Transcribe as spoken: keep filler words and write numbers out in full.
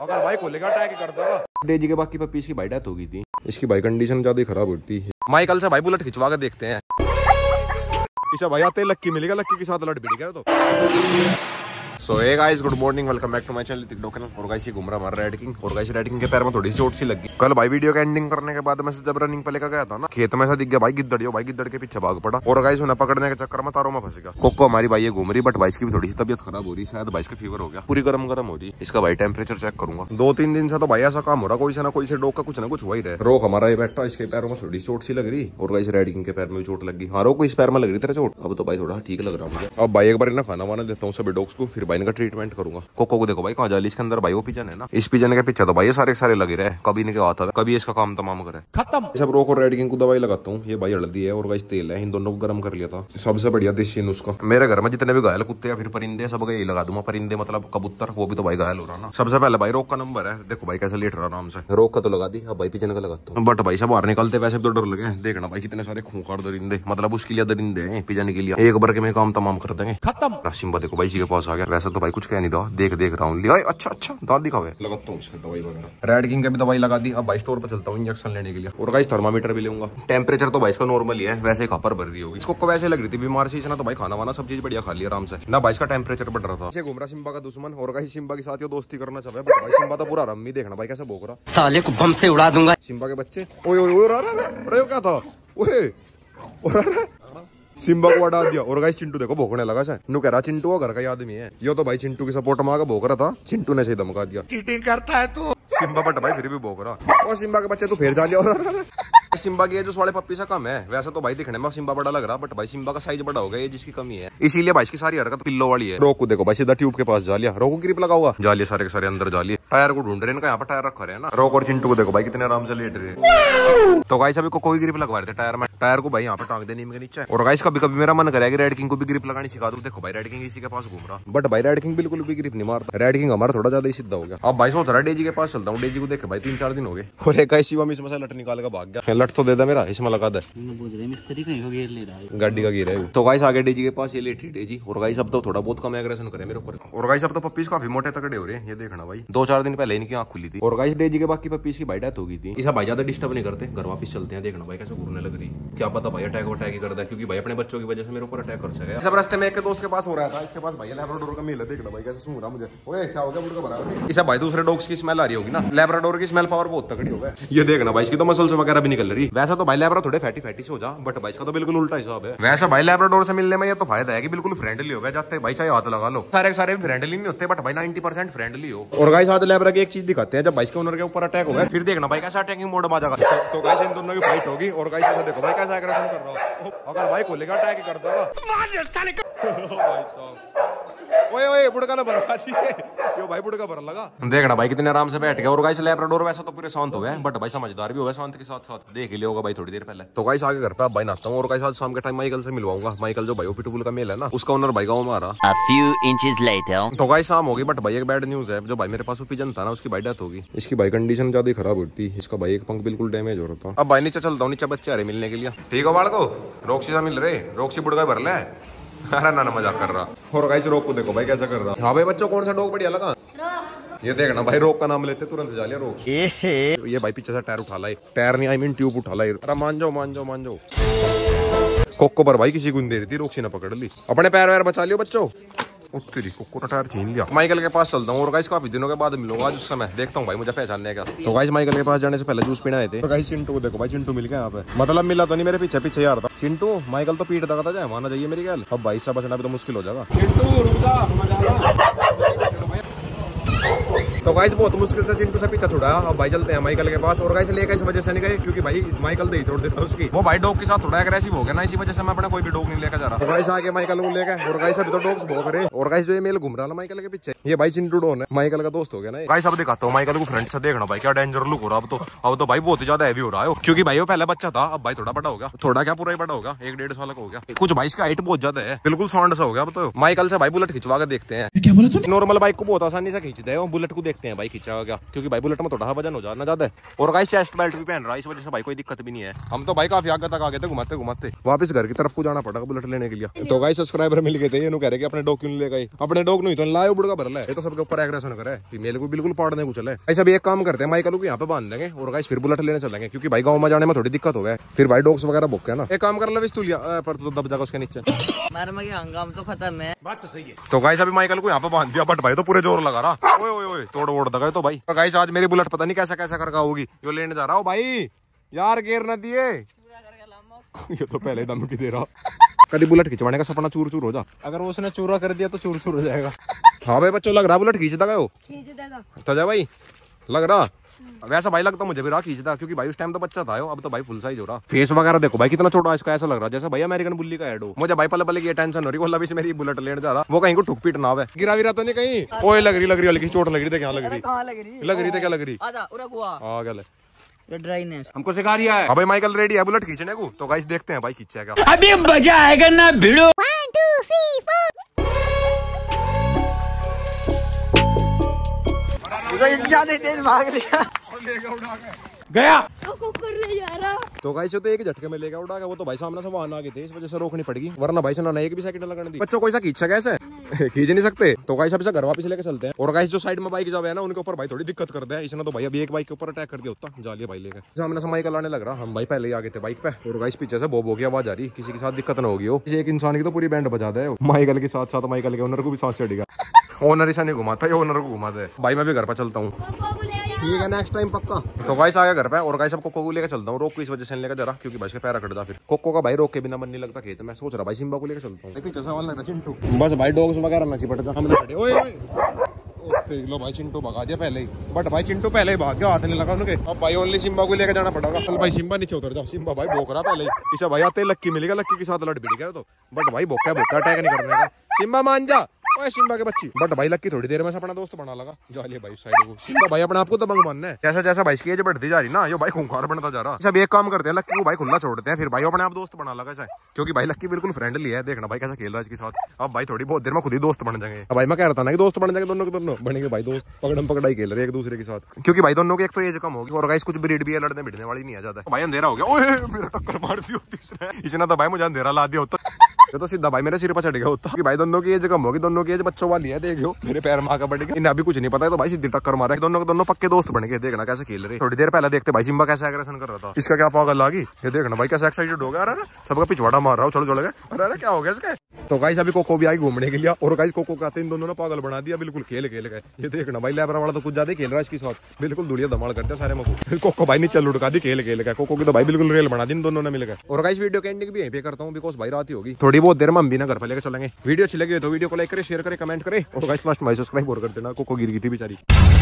अगर भाई खोलेगा टैग कर देगा। डेजी के बाकी पप्पीज की भाई डेथ हो गई थी। इसकी भाई कंडीशन ज्यादा खराब होती है। माइकल से भाई बुलेट खिंचवा के देखते हैं। इसे भाई आते लक्की मिलेगा, लक्की के साथ लड़ भिड़ गया तो। So hey guys, good morning, welcome back to my channel TikTok. और गाइस ये घूम रहा हमारा रेडकिंग। और गाइस रेडकिंग के पैर में थोड़ी सी चोट सी लगी। कल भाई वीडियो का एंडिंग करने के बाद मैं जब रनिंग पे लेकर गया था ना, खेत में ऐसा दिख गया भाई गिद्दड़, भाई गिद्दड़ के पीछे भाग पड़ा। और गाइस उन्हें पकड़ने के चक्कर में तारों में फंस गया। कोको हमारी भाई ये घूम रही, बट भाई की भी थोड़ी सी तबियत खराब हो रही, शायद भाई का फीवर हो गया, पूरी गर्म गर्म हो रही। इसका भाई टेम्परेचर चेक करूंगा। दो तीन दिन से तो भाई ऐसा काम हो रहा, कोई से ना कोई से डॉग का कुछ ना कुछ वही रहे। रोक हमारा ये बैठा, इसके पैरों में थोड़ी चोट सी लग रही। और गाइस रेडकिंग के पैर में भी चोट लगी। हाँ रोक, इस पैर में लग रही तेरा चोट। अब तो भाई थोड़ा ठीक लग रहा मुझे। अब भाई एक बार ना खाना वाना देता हूँ सभी डॉग्स को, फिर भाई का ट्रीटमेंट करूंगा। कोको को देखो भाई कहाँ जाली, इसके अंदर भाई वो पिजन है ना, इस पिजन के पीछे तो भाई ये सारे सारे लगे रहे, कभी नहीं आता है, कभी इसका काम तमाम करे खत्म। सब रोक और रेडकिंग को दवाई लगाता हूँ। ये भाई हल्दी है और गाइस तेल है, इन दोनों को गर्म कर लिया था। सबसे बढ़िया देसी नुस्खा। मेरे घर में जितने भी घायल कुत्ते या फिर परिंदे सब यही लगा दूंगा। परिंदे मतलब कबूतर, वो भी तो भाई घायल हो रहा ना। सबसे पहले भाई रोक का नंबर है, देखो भाई कैसे लेट रहा आराम से। रोक का तो लगा दी, अब भाई पिजन का लगाता हूँ। बट भाई सब बाहर निकलते वैसे तो डर लगे। देखना भाई कितने सारे खूंखार दरिंदे, मतलब उसके लिए दरिंदे हैं पिजन के लिए। एक बार के में काम तमाम कर देंगे खत्म। सिम्बा देखो भाई इसी के पास आ गया। वैसे तो भाई कुछ कह नहीं रहा, देख देख रहा हूँ। अच्छा अच्छा दांत दिखावे लगाता हूँ उसके दवाई वगैरह। रेडकिंग का भी दवाई लगा दी। अब भाई स्टोर पर चलता हूँ इंजेक्शन लेने के लिए। और गाइस थर्मामीटर भी लूंगा। टेम्परेचर तो भाई इसका नॉर्मल ही है, वैसे खापर भर रही होगी। इसको को वैसे लग रही थी बीमार से, इसने तो भाई खाना वाना सब चीज बढ़िया खा लिया आराम से ना। भाई इसका टेम्परेचर बढ़ रहा था। ऐसे घूम रहा सिम्बा का दुश्मन। और गाइस सिम्बा के साथ ये दोस्ती करना चाहे, बट भाई सिम्बा तो पूरा रम्मी। देखना भाई कैसे भौंक रहा, साले को बम से उड़ा दूंगा। सिम्बा के बच्चे ओए ओए ओए अरे क्या था ओए, सिम्बा को हटा दिया। और गाइस चिंटू देखो भौंकने लगा से। नु कह रहा चिंटू घर का आदमी है यो, तो भाई चिंटू की सपोर्ट में आकर भौंक रहा था। चिंटू ने से धमका दिया, चीटिंग करता है तू। सिम्बा बट भाई फिर भी भौंक रहा। और सिम्बा के बच्चे तू फिर जा लिया। और सिम्बा की जो साले पप्पी सा कम है, वैसे तो भाई दिखने में सिम्बा बड़ा लग रहा, बट भाई सिम्बा का साइज बड़ा हो गया, ये जिसकी कमी है, इसीलिए भाई इसकी सारी हरकत पिल्लो वाली है। रोको देखो भाई सीधा ट्यूब के पास जा लिया। रोको ग्रिप लगा हुआ, जा लिया सारे के सारे अंदर जा लिए। टायर को ढूंढ रहे हैं, यहाँ पर टायर रखा रहे हैं ना। रोक और चिंटू को देखो भाई कितने आराम से लेट रहे। तो गाइस अभी को कोई ग्रिप लगवा रहे थे टायर में, टायर को भाई यहाँ पे टांग देने के नीचे। और गाइस कभी कभी मेरा मन करेगा रेडकिंग को भी ग्रिप लगानी सिखा दूं। देखो भाई रेडकिंग इसी के पास घूम रहा, बट भाई रेडकिंग बिल्कुल भी ग्रिप नहीं मारता। रेडकिंग हमारा थोड़ा ज्यादा ही सीधा हो गया। अब भाई सोच रहा डेजी के पास चलता हूँ। डेजी को देखे भाई तीन चार दिन हो गए। और एक शिवा में इसमें से लट निकाल कर भाग गया। लट तो दे दे मेरा, इसमें लगा दे। मिस्त्री कहीं गिर ले रहा है, गाड़ी का गिर है। तो गाइस आगे डेजी के पास ये लेटी डेजी। और गाइस अब तो थोड़ा बहुत कम एग्रेशन करे मेरे ऊपर। और गाइस अब तो पप्पीज काफी मोटे तगड़े हो रहे हैं, ये देखना भाई। दो चार दिन पहले इनकी आंख खुली थी। और गाइस डेजी के बाकी पप्पीज की भाई डेथ हो गई थी। इसे भाई ज्यादा डिस्टर्ब नहीं करते, घर वापस चलते हैं। देखना भाई कैसे घूरने लग रही, क्या पता भाई अटैक अटैक ही करता है, क्योंकि भाई अपने बच्चों की वजह से मेरे ऊपर अटैक कर सके। सब रास्ते में एक दोस्त के पास हो रहा था, इसके पास भाई लैब्राडोर का मेल है। देखना भाई कैसे सूंघ रहा मुझे। ओए क्या हो गया बुढ़का बराबर। इसे भाई दूसरे डॉग्स की स्मेल आ रही होगी ना, लैब्राडोर की स्मेल पावर बहुत तगड़ी हो गया। ये देखना भाई इसकी तो मसल्स वगैरह भी निकल रही। वैसा तो भाई लैब्रा थोड़े फैटी फैटी से हो जा, बट भाई इसका तो बिल्कुल उल्टा हिसाब है। वैसे भाई लैब्राडोर से मिलने में ये तो फायदा है कि बिल्कुल फ्रेंडली हो गया, जाते भाई चाहे हाथ लगा लो। सारे सारे फ्रेंडली नहीं होते, बट भाई नाइंटी परसेंट फ्रेंडली हो। और गाइस आज लैब्रा की एक चीज दिखाते हैं, जब भाई के ओनर के ऊपर अटैक होगा फिर देखना भाई कैसा अटैकिंग मोड में आ जाएगा। तो गाइस इन दोनों की फाइट होगी। और गाइस ऐसा देखो भाई कैसा एग्रेशन कर रहा हो। अगर भाई खोलेगा अटैक कर देगा भाई साहब। ओए ओए बुड़का ना बरवा दिए यो भाई, बुड़का भर लगा। देखना भाई कितने आराम से बैठ गया। और गाइस लैब्राडोर वैसा तो पूरे शांत हो गए, बट भाई समझदार भी हो गए शांत के साथ साथ। देख लिया होगा भाई थोड़ी देर पहले। तो गाइस आगे घर पे भाई नाचता हूँ। और गाइस आज शाम के टाइम माइकल से मिलवाऊंगा। माइकल जो भाई वो पिटबुल का मेल है ना, उसका ओनर भाई गाँव में आ रहा। A few inches later. तो गाइस शाम होगी, बट भाई एक बैड न्यूज है। जो भाई मेरे पास वो पिजन था ना, उसकी भाई डेथ होगी। इसकी भाई कंडीशन ज्यादा खराब होती है। इसका भाई एक पंख बिल्कुल डैमेज हो रहा था। अब भाई नीचे चलता हूँ, नीचे बच्चे आ रहे मिलने के लिए। ठीक है बालको, रोक्सी से मिल रहे, रोक्सी बुड़का भर ले। अरे ना ना मजाक कर रहा। और गाइस रोक को देखो भाई कैसा कर रहा। हाँ भाई बच्चों कौन सा डॉग बढ़िया लगा। ये देखना भाई रोक का नाम लेते तुरंत जा लिया रोक। ये भाई पीछे से टायर उठा लाई, टायर नहीं आई मीन ट्यूब उठा लाई। अरे मान जाओ मान जाओ मान जाओ। कोको पर भाई किसी को नहीं दे रही थी, रोक सी ने पकड़ ली। अपने पैर वैर बचा लियो बच्चों। उत्तरी कोको का टायर छीन लिया। माइकल के पास चलता हूँ। और गाइस काफी दिनों के बाद मिलूंगा आज उस समय, देखता हूँ भाई मुझे पहचानने का। तो गाइस माइकल के पास जाने से पहले जूस पीना आए थे। तो गाइस चिंटू को देखो भाई, चिंटू मिल गया यहाँ पे। मतलब मिला तो नहीं, मेरे पीछे पीछे यार था चिंटू। माइकल तो पीट दगा था जाए, माना जाइए मेरी गल। अब भाई से बचना भी तो मुश्किल हो जाएगा। चिंटू रुक जा। तो गाइस बहुत मुश्किल से चिंटू से पीछा छुड़ाया। अब भाई चलते हैं माइकल के पास। और गाइस लेकर इस वजह से नहीं गए क्योंकि भाई माइकल दे ही छोड़ देता उसकी। वो भाई डॉग के साथ थोड़ा एग्रेसिव हो गया ना, इसी वजह से मैं अपना कोई भी डॉग नहीं लेकर जा रहा। तो गाइस आगे माइकल को लेकर। और गाइस अभी तो डॉग्स भौंक रहे। और गाइस जो ये मेल घूम रहा है माइकल के पीछे, ये भाई चिंटू डॉन है, माइकल का दोस्त हो गया ना। गाइस अब दिखाता हूँ माइकल को फ्रंट से। देखना भाई क्या डेंजर लुक हो रहा। अब तो अब तो भाई बहुत ही ज्यादा हैवी हो रहा है, क्योंकि भाई वो पहले बच्चा था, अब भाई थोड़ा बड़ा हो गया। थोड़ा क्या पूरा ही बड़ा होगा, एक डेढ़ साल का हो गया कुछ। भाई इसका हाइट बहुत ज्यादा है, बिल्कुल सौंड सा हो गया। अब तो माइकल से भाई बुलेट खिंचवा के देखते हैं। क्या बोला तू? नॉर्मल बाइक को बहुत आसानी से खींचते हैं, बुलेट को देखते हैं भाई खींचा हो गया, क्योंकि भाई बुलेट में थोड़ा वजन हो जाना ज्यादा। और गाइस चेस्ट बेल्ट भी पहन रहा है, इस वजह से भाई कोई दिक्कत भी नहीं है। हम तो भाई काफी आगे तक आ गए थे घुमाते घुमाते, वापस घर की तरफ को जाना पड़ा बुलेट लेने के लिए। तो गाइस सब्सक्राइबर मिल गए थे, ये कह रहे कि अपने डॉग क्यों ले गए, अपने डॉग नहीं तो लाए बुढ़ा भर ले, ये तो सबके ऊपर एग्रेशन करे, फीमेल को बिल्कुल पाड़ने को चले। ऐसा भी एक काम करते हैं, माइकल को यहाँ पे बांध देंगे और गाइस फिर बुलेट लेने चलेंगे, क्योंकि भाई गाँव में जाने में थोड़ी दिक्कत हो गया, फिर भाई डॉग्स वगैरह भूख है ना। एक काम कर ले तुलिया पर तो दब जाएगा उसके नीचे, हंगाम तो खत्म है। बात तो सही है। तो गाइस अभी माइकल को यहाँ पे बांध दिया, बट भाई तो पूरे जोर लगा रहा, ओए ओए ओए तोड़ वोड़ दगा तो भाई। तो गाइस आज मेरी बुलेट पता नहीं कैसा कैसा करके होगी, जो लेने जा रहा हूँ भाई यार, गेर न दिए ये तो पहले धमकी दे रहा। कभी बुलेट खिंचवाने का सपना चूर चूर हो जा, अगर उसने चूरा कर दिया तो चूर चूर हो जाएगा। हाँ भाई बच्चों लग रहा बुलेट खींच देगा वो, खींच देगा तो जा भाई लग रहा वैसा भाई, लगता मुझे भी रहा खींचता, क्योंकि भाई उस टाइम तो बच्चा था, अब तो भाई फुल साइज हो रहा। फेस वगैरह देखो भाई कितना छोटा इसका, ऐसा लग रहा जैसा भाई अमेरिकन बुल्ली का हेड हो। मुझे भाई पल पल की टेंशन हो रही, बोला से मेरी बुलेट लेने जा रहा, वो कहीं को ठुक पीट ना है, गिरा विरा तो नहीं कहीं। ओए लग रही लग रही हल्की चोट लग रही थी, क्या लग रही लग रही थी क्या लग रही आ गया ड्राइनेस हमको सिखा रिया है। भाई माइकल रेडी है बुलेट खींचने को, तो गाइस देखते हैं भाई खींचेगा। अभी मजा आएगा ना भिड़ो। ज्यादा तेज भाग लिया गया तो गाइस तो एक झटके में लेकर उड़ा गया, वो तो भाई सामने से वाहन आ गए थे, इस वजह से रोकनी पड़ेगी, वरना भाई से ना एक भी सेकंड लगने दी। बच्चों को ऐसा खींचा कैसे खींच नहीं सकते, तो गाइस अभी से घर वापस लेके चलते हैं। और गाइस जो साइड में बाइक जावे है ना, उनके ऊपर भाई थोड़ी दिक्कत करते हैं, इसने तो भाई अभी एक बाइक के ऊपर अटैक कर दिया होता, जालिए भाई लेकर सामने से माइकल आने लग रहा, हम भाई पहले ही आ गए थे बाइक पे। और गाइस पीछे से बो बो की आवाज आ रही, किसी के साथ दिक्कत ना होगी, हो एक इंसान की तो पूरी बैंड बजा दे, माइकल के साथ साथ माइकल के ओनर को भी सांस चढ़ेगा। ओनर ऐसा नहीं घुमाता, ये ओनर को घुमाता है। भाई मैं भी घर पर चलता हूँ, ठीक है नेक्स्ट टाइम पक्का। तो गाइस आ गया घर पे, और गाइस अब कोको को लेकर चलता हूँ, रोक को इस वजह से लेकर जरा, क्योंकि भाई के पैर कट जा, फिर कोको का भाई रोक के बिना मन नहीं लगता खेत में। सोच रहा भाई सिम्बा को लेकर चलता हूँ, पीछे सवाल लग रहा चिंटू, बस भाई डॉग्स वगैरह ना चिपटता हमने खड़े। ओए ओए लो भाई चिंटू भगा दिया पहले ही, बट भाई चिंटू पहले ही भाग गया, हाथ नहीं लगा उनके। अब भाई ओनली सिम्बा को लेकर जाना पड़ेगा। चल भाई सिम्बा नीचे उतर जाओ, सिम्बा भाई भोक रहा पहले ही, इसे भाई आते लक्की मिलेगा, लक्की के साथ लड़ भिड़ गया तो, बट भाई भोका भोका अटैक नहीं करने का। सिम्बा मान जा ओए सिम्बा के बच्ची, बट भाई लक्की थोड़ी देर में से अपना दोस्त बना लगा, जालिए भाई साइड को। सिम्बा भाई अपने आप को दबंग मानना है, जैसा जैसा भाई इसकी एज बढ़ती जा रही ना, यो भाई खूंखार बनता जा रहा। सब एक काम करते हैं, लक्की को भाई खुला छोड़ते हैं, फिर भाई अपने आप दोस्त बना लगा, क्योंकि भाई लक्की बिल्कुल फ्रेंडली है। देखना भाई कैसा खेल रहा है इसके साथ, अब भाई थोड़ी बहुत देर में खुद ही दोस्त बन जाएंगे। भाई मैं कह रहा था ना कि दोस्त बन जाएंगे, दोनों के दोनों बनेंगे भाई दोस्त, पकड़म पकड़ाई खेल रहे एक दूसरे के साथ, क्योंकि भाई दोनों की एक तो एज कम होगी, और गाइस कुछ ब्रीड भी है, लड़ने भिड़ने वाली नहीं आ जाता। भाई अंधेरा हो गया, ओए मेरा टक्कर मार दी होती इसने, इसने तो भाई मुझे अंधेरा ला दिया होता, ये तो सीधा भाई मेरे सिर पर चढ़ गया होता, कि भाई दोनों की एज कम होगी, दोनों की एज बच्चों वाली है, देखियो मेरे पैर में आकर बढ़ गया, इन्हें अभी कुछ नहीं पता है, तो भाई सीधी टक्कर मारा, दोनों के दोनों पक्के दोस्त बन गए। देखना कैसे खेल रहे, थोड़ी देर पहले देखते भाई सिम्बा कैसे एग्रेशन कर रहा था, इसका क्या पागल लागी, ये देखना भाई कैसे एक्साइटेड हो गया, अरे सबका पिछवाड़ा मार रहा हूँ, चलो चलो गए, अरे क्या हो गया इसके। तो गाइस अभी कोको भी आई घूमने के लिए, और गाइस कोको कहते इन दोनों ने पागल बना दिया, बिल्कुल खेल खेल गए। ये देखना भाई लैबरा वाला तो कुछ ज्यादा खेल रहा है इसके साथ, बिल्कुल दुड़िया धमाल करते हैं सारे मको। कोको भाई नीचे लुढ़का दी खेल खेल गए, कोको की तो भाई बिल्कुल रेल बना दी इन दोनों ने मिलकर। और गाइस वीडियो के एंडिंग भी यहीं पे करता हूँ, बिकॉज भाई रात ही होगी, थोड़ी बहुत देर में हम भी ना घर पे लेकर चलेंगे। वीडियो अच्छी लगी तो वीडियो को लाइक करें, शेयर करें, कमेंट करें, और गाइस मस्ट भाई सब्सक्राइब और कर देना, कोको गिर गई थी बेचारी।